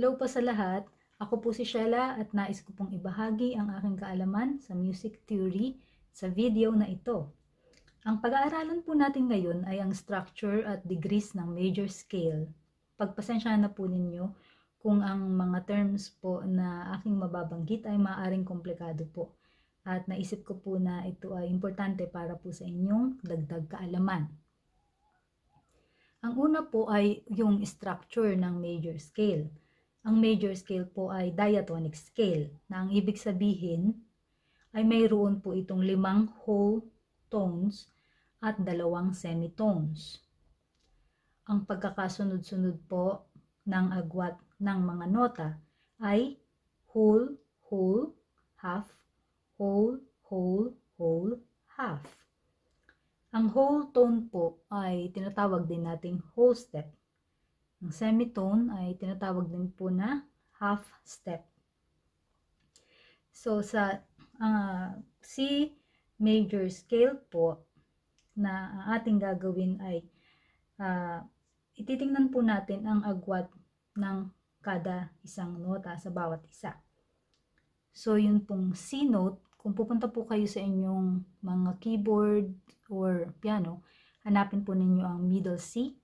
Hello po sa lahat. Ako po si Sheila at nais ko pong ibahagi ang aking kaalaman sa music theory sa video na ito. Ang pag-aaralan po natin ngayon ay ang structure at degrees ng major scale. Pagpasensyahan na po ninyo kung ang mga terms po na aking mababanggit ay maaaring komplikado po. At naisip ko po na ito ay importante para po sa inyong dagdag kaalaman. Ang una po ay yung structure ng major scale. Ang major scale po ay diatonic scale, na ang ibig sabihin ay mayroon po itong 5 whole tones at 2 semitones. Ang pagkakasunod-sunod po ng agwat ng mga nota ay whole, whole, half, whole, whole, whole, half. Ang whole tone po ay tinatawag din nating whole step. Ang semitone ay tinatawag din po na half step. So sa C major scale po na ang ating gagawin ay ititingnan po natin ang agwat ng kada isang nota sa bawat isa. So yun pong C note, kung pupunta po kayo sa inyong mga keyboard or piano, hanapin po ninyo ang middle C.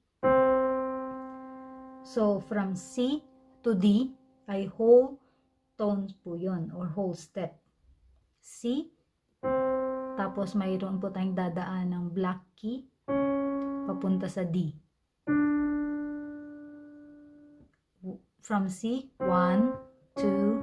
So, from C to D ay whole tones po yun, or whole step. C, tapos mayroon po tayong dadaan ng black key, papunta sa D. From C, 1, 2,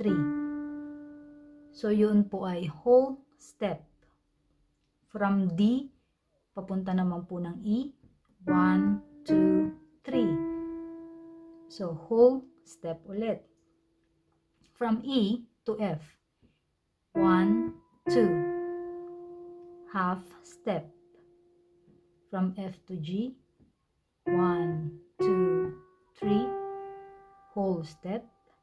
3. So, yun po ay whole step. From D, papunta naman po ng E, 1, 2, 3. So, whole step ulit. From E to F. 1, 2. Half step. From F to G. 1, 2, 3. Whole step.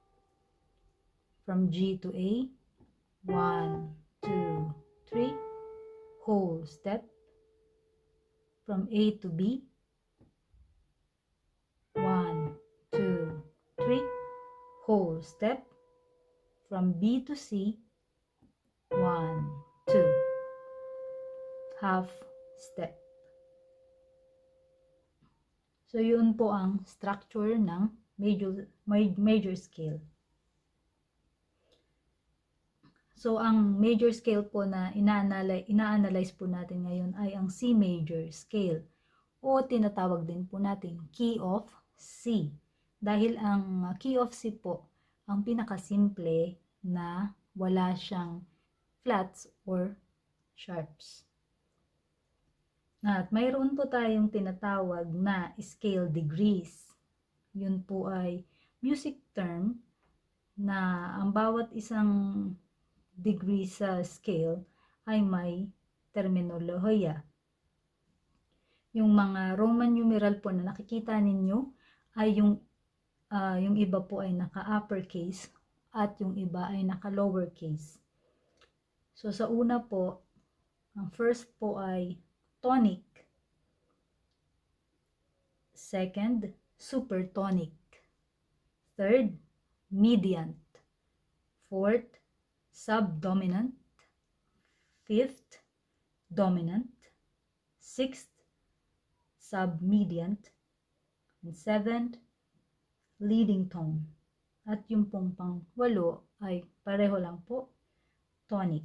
From G to A. 1, 2, 3. Whole step. From A to B. 1, 2, 3, whole step. From B to C, 1, 2, half step. So, yun po ang structure ng major scale. So, ang major scale po na ina-analyze po natin ngayon ay ang C major scale o tinatawag din po natin key of C. Dahil ang key of C po, ang pinakasimple na wala siyang flats or sharps. At mayroon po tayong tinatawag na scale degrees. Yun po ay music term na ang bawat isang degree sa scale ay may terminolohiya. Yung mga Roman numeral po na nakikita ninyo ay yung iba po ay naka-uppercase at yung iba ay naka-lowercase. So, sa una po, ang first po ay tonic. Second, supertonic. Third, mediant. Fourth, subdominant. Fifth, dominant. Sixth, submediant. And seventh, leading tone. At yung pong pang-walo ay pareho lang po, tonic.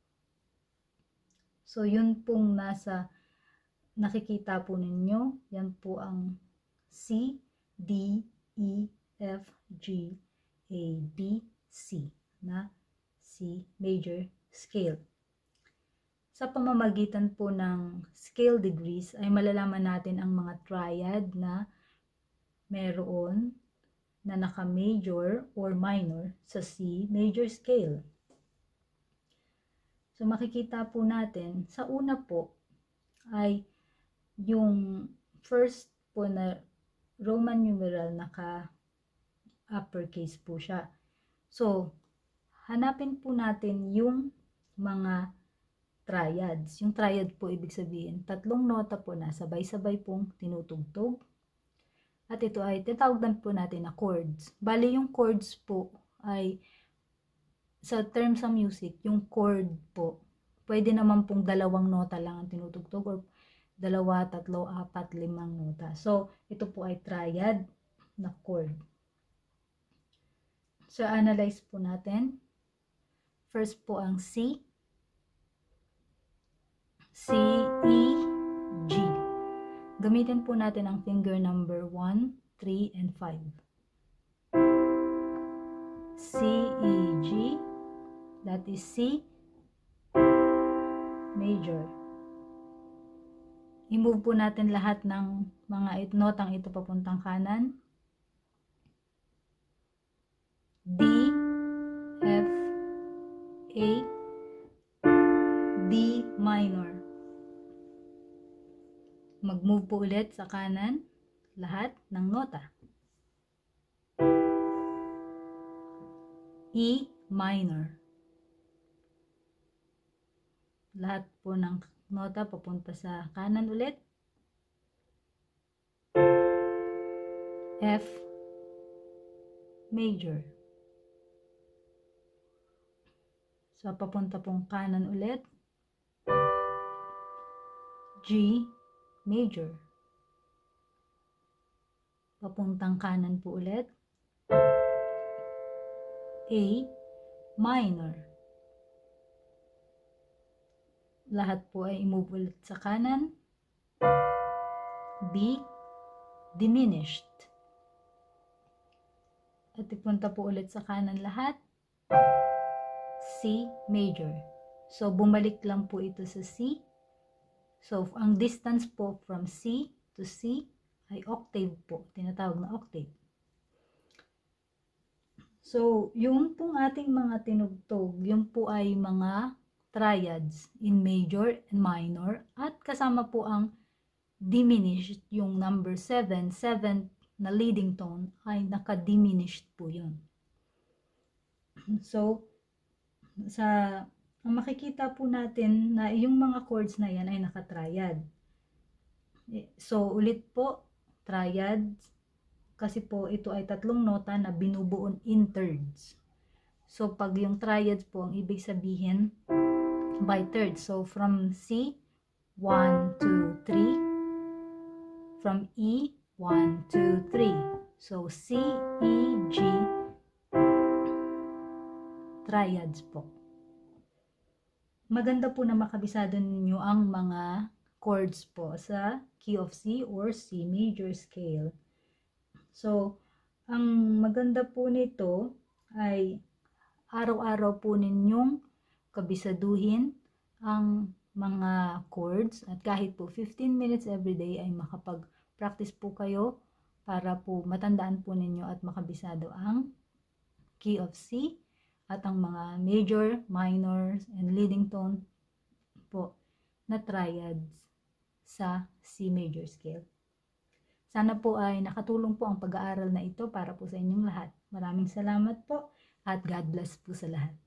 So, yun pong nakikita po ninyo, yan po ang C, D, E, F, G, A, B, C na C major scale. Sa pamamagitan po ng scale degrees ay malalaman natin ang mga triad na meron na naka-major or minor sa C major scale. So, makikita po natin, sa una po ay yung first po na Roman numeral naka-uppercase po siya. So, hanapin po natin yung mga triads. Yung triad po ibig sabihin, 3 nota po na sabay-sabay pong tinutugtog. At ito ay tinatawag din po natin na chords. Bali yung chords po ay sa term sa music, yung chord po, pwede naman pong dalawang nota lang ang tinutugtog or dalawa, tatlo, apat, limang nota. So, ito po ay triad na chord. So, analyze po natin. First po ang C, E, G. Gamitin po natin ang finger number 1, 3, and 5. C, E, G. That is C major. I-move po natin lahat ng mga notang ito papuntang kanan. D, F, A, D minor. Mag-move po ulit sa kanan lahat ng nota. E minor. Lahat po ng nota papunta sa kanan ulit. F major. So, papunta pong kanan ulit. G major. Papuntang kanan po ulit. A minor. Lahat po ay i-move ulit sa kanan. D diminished. At ipunta po ulit sa kanan lahat. C major. So, bumalik lang po ito sa C. So, ang distance po from C to C ay octave po. Tinatawag na octave. So, yung pong ating mga tinugtog, yung po ay mga triads in major and minor. At kasama po ang diminished, yung number 7, 7th na leading tone ay naka-diminished po yun. So, ang makikita po natin na yung mga chords na yan ay naka-triad. So, ulit po, triads, kasi po ito ay tatlong nota na binubuo in thirds. So, pag yung triads po, ang ibig sabihin, by thirds. So, from C, 1, 2, 3. From E, 1, 2, 3. So, C, E, G, triads po. Maganda po na makabisado ninyo ang mga chords po sa key of C or C major scale. So, ang maganda po nito ay araw-araw po ninyong kabisaduhin ang mga chords at kahit po 15 minutes everyday ay makapag-practice po kayo para po matandaan po ninyo at makabisado ang key of C at ang mga major, minor, and leading tone po na triads sa C major scale. Sana po ay nakatulong po ang pag-aaral na ito para po sa inyong lahat. Maraming salamat po at God bless po sa lahat.